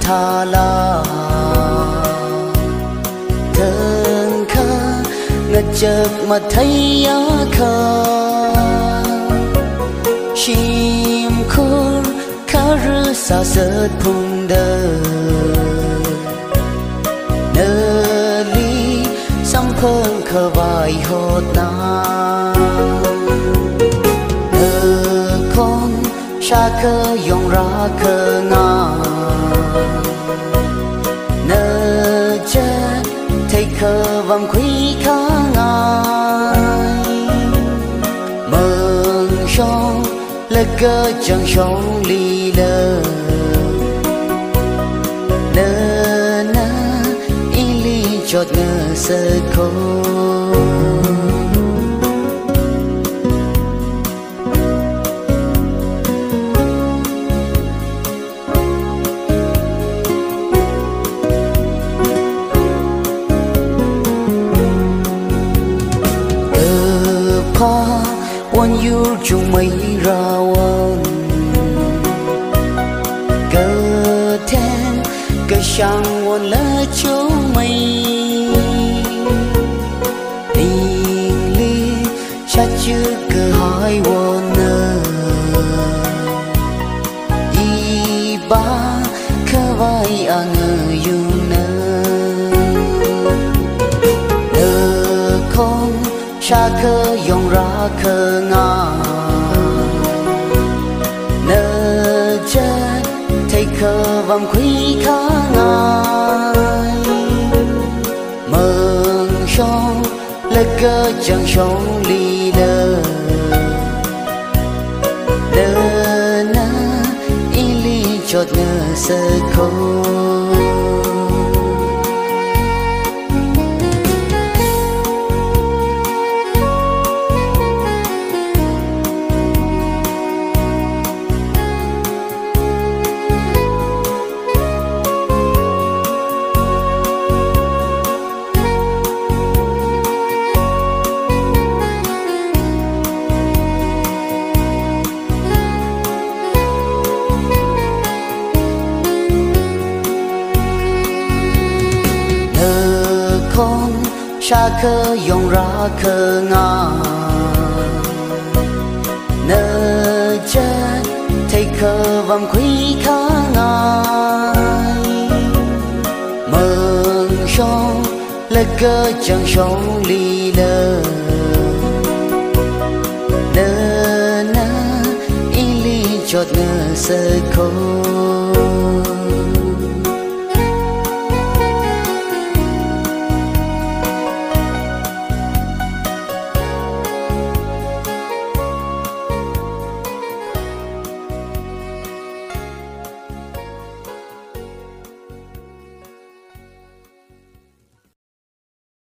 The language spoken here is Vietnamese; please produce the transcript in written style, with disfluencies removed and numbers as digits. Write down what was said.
tha la thân kha ngật chợt mà thấy á khờ chim khôn khá rư xa sớt phung đờ nơ ly xăm phơn khờ vài hột na nơ con xa khơ dòng ra khơ nga nơ chết thấy khờ vòng quý khá ngài mừng sông lơ cơ chẳng sông ly lơ nơ nơ in ly chót ngơ sơ khô quân yêu chung mấy ra quân cơ thêm cơ sang quân lỡ chỗ mây tình ly cha chưa cơ hai quân nơ y ba khơ vai à ngờ dùng nơ nơ không xa khơ dòng ra khơ nga nơ chết thấy khơ vòng quý khá ngài mừng sông lơ cơ chẳng sông ly lơ lơ nơ in ly chót ngơ sơ khô xa khơ dòng ra khơ nga nơ chết thấy khơ vòng quý khá ngài mừng sông lơ cơ chẳng sông ly lơ lơ nơ in ly chót ngơ sơ khô